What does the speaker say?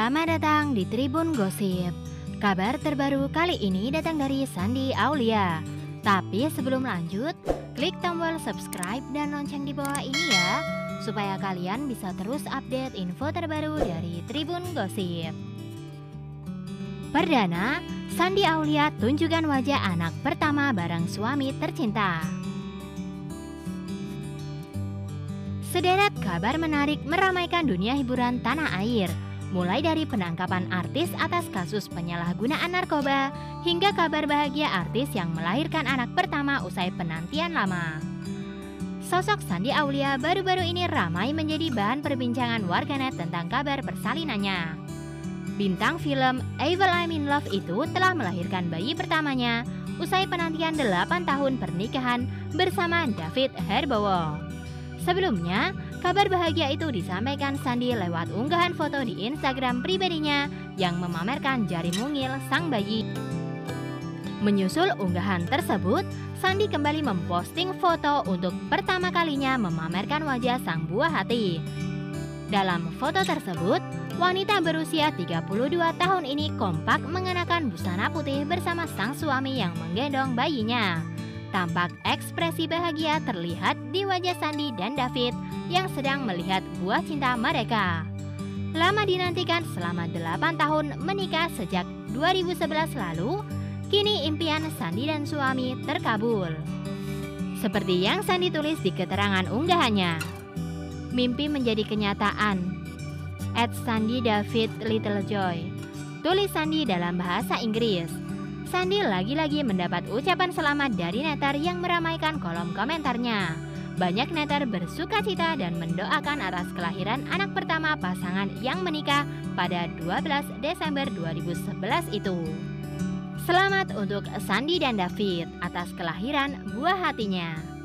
Selamat datang di Tribun Gosip. Kabar terbaru kali ini datang dari Shandy Aulia. Tapi sebelum lanjut, klik tombol subscribe dan lonceng di bawah ini ya, supaya kalian bisa terus update info terbaru dari Tribun Gosip. Perdana, Shandy Aulia tunjukkan wajah anak pertama bareng suami tercinta. Sederet kabar menarik meramaikan dunia hiburan tanah air, mulai dari penangkapan artis atas kasus penyalahgunaan narkoba hingga kabar bahagia artis yang melahirkan anak pertama usai penantian lama. Sosok Shandy Aulia baru-baru ini ramai menjadi bahan perbincangan warganet tentang kabar persalinannya. Bintang film Evil I'm in Love itu telah melahirkan bayi pertamanya usai penantian 8 tahun pernikahan bersama David Herbowo. Sebelumnya, kabar bahagia itu disampaikan Shandy lewat unggahan foto di Instagram pribadinya yang memamerkan jari mungil sang bayi. Menyusul unggahan tersebut, Shandy kembali memposting foto untuk pertama kalinya memamerkan wajah sang buah hati. Dalam foto tersebut, wanita berusia 32 tahun ini kompak mengenakan busana putih bersama sang suami yang menggendong bayinya. Tampak ekspresi bahagia terlihat di wajah Shandy dan David yang sedang melihat buah cinta mereka. Lama dinantikan selama 8 tahun menikah sejak 2011 lalu, kini impian Shandy dan suami terkabul. Seperti yang Shandy tulis di keterangan unggahannya, mimpi menjadi kenyataan. @ShandyDavidLittleJoy, tulis Shandy dalam bahasa Inggris. Shandy lagi-lagi mendapat ucapan selamat dari netter yang meramaikan kolom komentarnya. Banyak netter bersuka cita dan mendoakan atas kelahiran anak pertama pasangan yang menikah pada 12 Desember 2011 itu. Selamat untuk Shandy dan David atas kelahiran buah hatinya.